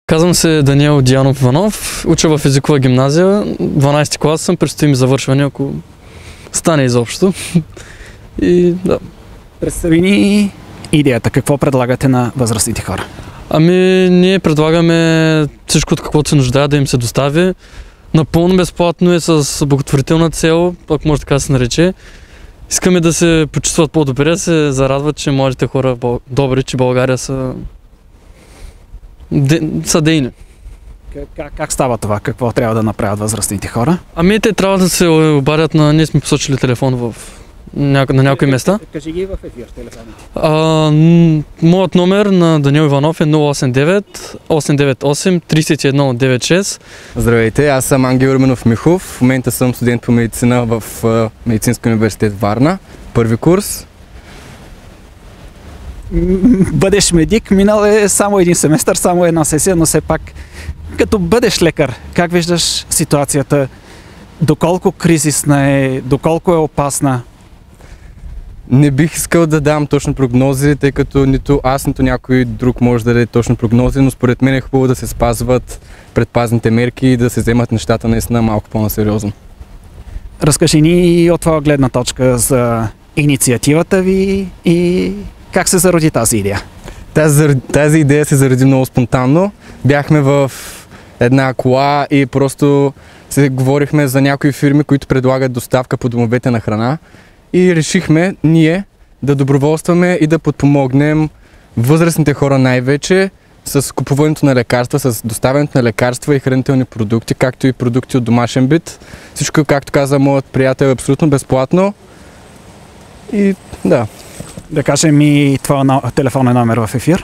Казвам се Даниел Дианов Иванов, уча в езикова гимназия, 12 клас съм, предстои ми завършване, ако стане изобщо. И да. Представи ни идеята, какво предлагате на възрастните хора? Ами, ние предлагаме всичко, от каквото се нуждаят да им се достави. Напълно безплатно е с благотворителна цел, ако може така да се нарече. Искаме да се почувстват по-добре, да се зарадват, че младите хора добри, че България са дейни. Как става това? Какво трябва да направят възрастните хора? Ами те трябва да се обадят на... Ние сме посочили телефон на някои места. Кажи ги в ефир телефоните. Моят номер на Даниел Иванов е 089 898 3196. Здравейте, аз съм Ангел Руменов Михов. В момента съм студент по медицина в Медицински университет Варна. Първи курс. Бъдеш медик, минал е само един семестър, само една сесия, но все пак като бъдеш лекар, как виждаш ситуацията? Доколко кризисна е, доколко е опасна? Не бих искал да дам точно прогнози, тъй като нито аз, нито някой друг може да даде точно прогнози, но според мен е хубаво да се спазват предпазните мерки и да се вземат нещата наистина малко по-насериозно. Разкажи ни от твоя гледна точка за инициативата ви и как се зароди тази идея? Тази идея се зароди много спонтанно. Бяхме в една кола и просто се говорихме за някои фирми, които предлагат доставка по домовете на храна. И решихме ние да доброволстваме и да подпомогнем възрастните хора най-вече с купуването на лекарства, с доставянето на лекарства и хранителни продукти, както и продукти от домашен бит. Всичко, както каза моят приятел, е абсолютно безплатно. И да. Да кажем и твоя телефонен номер в ефир.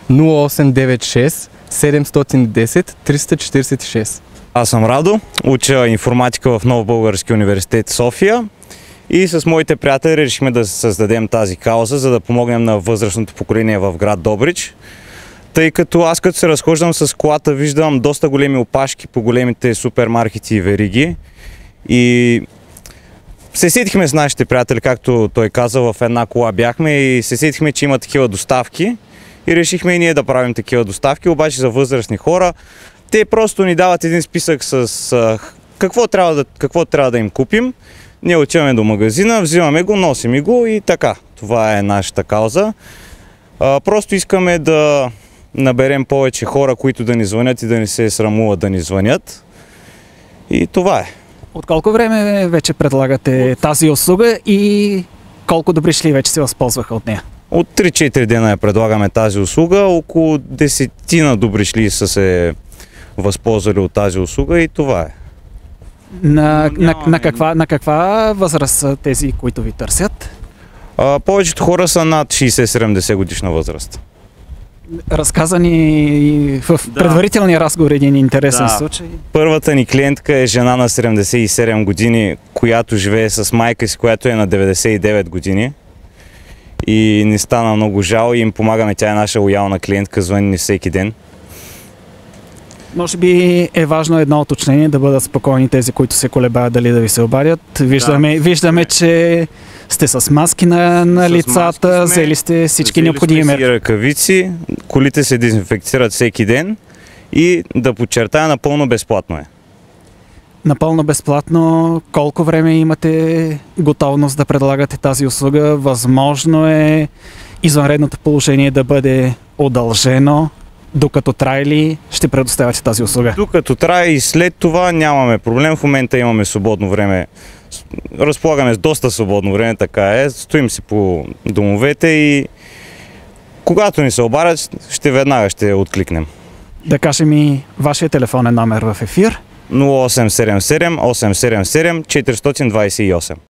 0896 710 346. Аз съм Радо, уча информатика в Нов български университет София и с моите приятели решихме да създадем тази кауза, за да помогнем на възрастното поколение в град Добрич. Тъй като аз като се разхождам с колата, виждам доста големи опашки по големите супермаркети и вериги и се сетихме с нашите приятели, както той каза, в една кола бяхме и се сетихме, че има такива доставки и решихме и ние да правим такива доставки, обаче за възрастни хора. Те просто ни дават един списък с какво трябва да им купим. Ние отиваме до магазина, взимаме го, носим го и така. Това е нашата кауза. Просто искаме да наберем повече хора, които да ни звънят и да не се срамуват да ни звънят. И това е. От колко време вече предлагате тази услуга и колко добришли вече се възползваха от нея? От 3-4 дена я предлагаме тази услуга. Около 10 добришли са се възползвали от тази услуга и това е. На каква възраст са тези, които ви търсят? Повечето хора са над 60-70 годишна възраст. Разказа ни в предварителния разговор един интересен случай. Първата ни клиентка е жена на 77 години, която живее с майка си, която е на 99 години. И ни стана много жал и им помагаме. Тя е наша лоялна клиентка, звъни ни всеки ден. Може би е важно едно уточнение, да бъдат спокойни тези, които се колебаят дали да ви се обадят. Виждаме, че сте с маски на лицата, взели сте всички необходими мерки. Ръкавици, колите се дезинфекцират всеки ден и да подчертая, напълно безплатно е. Напълно безплатно. Колко време имате готовност да предлагате тази услуга? Възможно е извънредното положение да бъде удължено? Докато трае ли ще предоставяте тази услуга? Докато трае и след това нямаме проблем. В момента имаме свободно време. Разполагаме с доста свободно време, така е. Стоим си по домовете и когато ни се обадят, веднага ще откликнем. Да кажем и вашия телефонен номер в ефир. 0877 877 428.